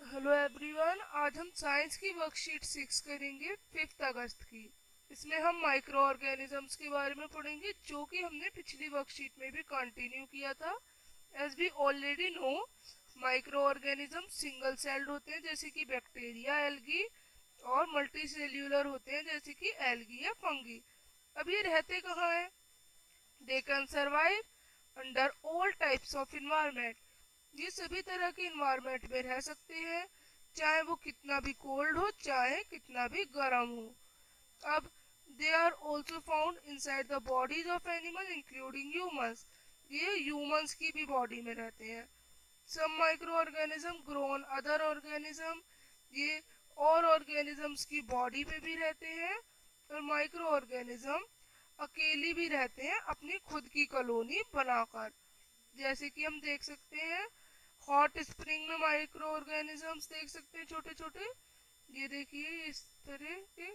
Hello everyone, आज हम science की वर्कशीट 6 करेंगे 5 अगस्त की। इसमें हम माइक्रो ऑर्गेनिजम्स के बारे में पढ़ेंगे, जो कि हमने पिछली वर्कशीट में भी कंटिन्यू किया था। As we already know, micro organism single celled होते हैं जैसे कि बैक्टीरिया, एल्गी, और मल्टी सेल्यूलर होते हैं जैसे कि एल्गी या फंगी। अब ये रहते कहाँ हैं? They can survive under all types of environment. ये सभी तरह के इन्वायरमेंट में रह सकते हैं, चाहे वो कितना भी कोल्ड हो, चाहे कितना भी गर्म हो। अब they are also found inside the bodies of animal including humans. ये ह्यूमंस की भी बॉडी में रहते हैं। Some micro organism grow on other organism. ये और ऑर्गेनिजम्स की बॉडी पे भी रहते हैं, और माइक्रो ऑर्गेनिज्म अकेली भी रहते हैं अपनी खुद की कॉलोनी बनाकर। जैसे कि हम देख सकते हैं, हॉट स्प्रिंग में माइक्रो ऑर्गेनिजम्स देख सकते हैं छोटे छोटे, ये देखिए इस तरह के।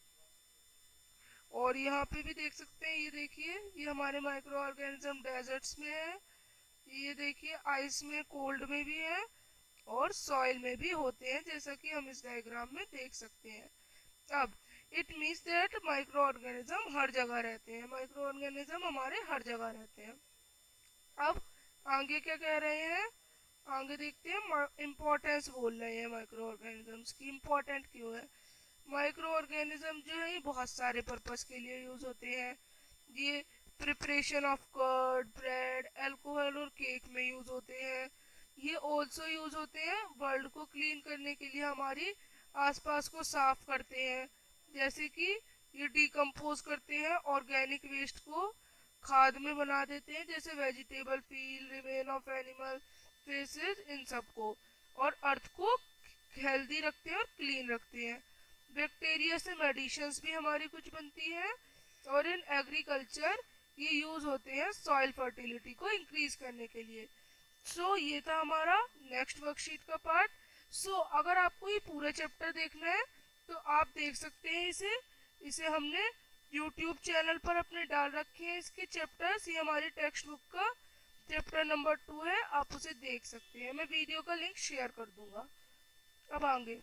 और यहाँ पे भी देख सकते हैं, ये देखिए ये हमारे माइक्रो ऑर्गेनिज्म डेजर्ट्स में है। ये देखिए आइस में, कोल्ड में भी है, और सॉइल में भी होते हैं, जैसा कि हम इस डायग्राम में देख सकते हैं। अब it means that micro organism हर जगह रहते हैं। माइक्रो ऑर्गेनिज्म हमारे हर जगह रहते हैं। अब आगे क्या कह रहे हैं? आगे देखते हैं, इम्पोर्टेंस बोल रहे हैं माइक्रो ऑर्गेनिजम्स की। इम्पोर्टेंट क्यों है? माइक्रो ऑर्गेनिज्म जो है ये बहुत सारे पर्पस के लिए यूज होते हैं। ये preparation of curd, bread, alcohol और केक में यूज होते हैं। ये ऑल्सो यूज होते हैं वर्ल्ड को क्लीन करने के लिए, हमारी आसपास को साफ करते हैं। जैसे कि ये डिकम्पोज करते हैं ऑर्गेनिक वेस्ट को, खाद में बना देते हैं, जैसे vegetable peel, remain of animal faeces, इन सबको, और अर्थ को हेल्दी रखते हैं और क्लीन रखते हैं। बैक्टीरिया से मेडिसिन्स भी हमारी कुछ बनती हैं, और इन एग्रीकल्चर ये यूज होते हैं सॉइल फर्टिलिटी को इंक्रीज करने के लिए। ये था हमारा नेक्स्ट वर्कशीट का पार्ट। अगर आपको ये पूरा चैप्टर देखना है तो आप देख सकते हैं इसे। इसे हमने यूट्यूब चैनल पर अपने डाल रखे हैं इसके चैप्टर्स। ये हमारी टेक्स्ट बुक का चैप्टर नंबर 2 है, आप उसे देख सकते हैं। मैं वीडियो का लिंक शेयर कर दूंगा। अब आगे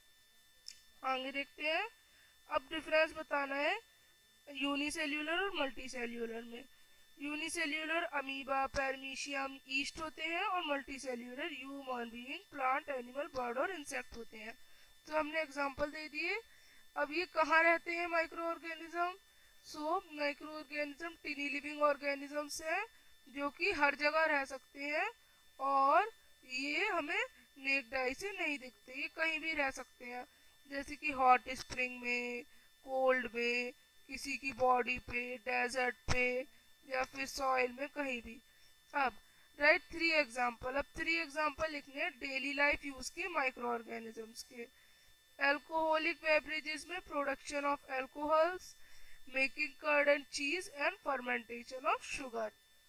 आगे देखते हैं। अब डिफरेंस बताना है यूनिसेल्यूलर और मल्टीसेल्यूलर में। यूनिसेल्यूलर अमीबा, पैरमीशियम, ईस्ट होते हैं, और multicellular human being, plant, animal, bird और इंसेक्ट होते हैं। तो हमने एग्जांपल दे दिए। अब ये कहाँ रहते हैं micro organism? Micro organism tiny living organisms हैं, जो कि हर जगह रह सकते हैं, और ये हमें नेक्ड आई से नहीं दिखते, ये कहीं भी रह सकते हैं, जैसे कि हॉट स्प्रिंग में, कोल्ड में, किसी की बॉडी पे, डेजर्ट पे, या फिर सॉइल में, कहीं भी। अब राइट 3 एग्जाम्पल। अब 3 एग्जाम्पल लिखने हैं डेली लाइफ यूज के माइक्रो ऑर्गेनिजम्स के। अल्कोहलिक बेवरेजेस में production of alcohols, making curd and cheese, and fermentation of sugar.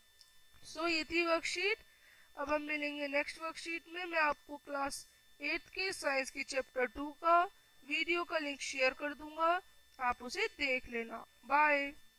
ये थी वर्कशीट। अब हम मिलेंगे नेक्स्ट वर्कशीट में। मैं आपको क्लास 8 के साइंस के चैप्टर 2 का वीडियो का लिंक शेयर कर दूंगा, आप उसे देख लेना। बाय।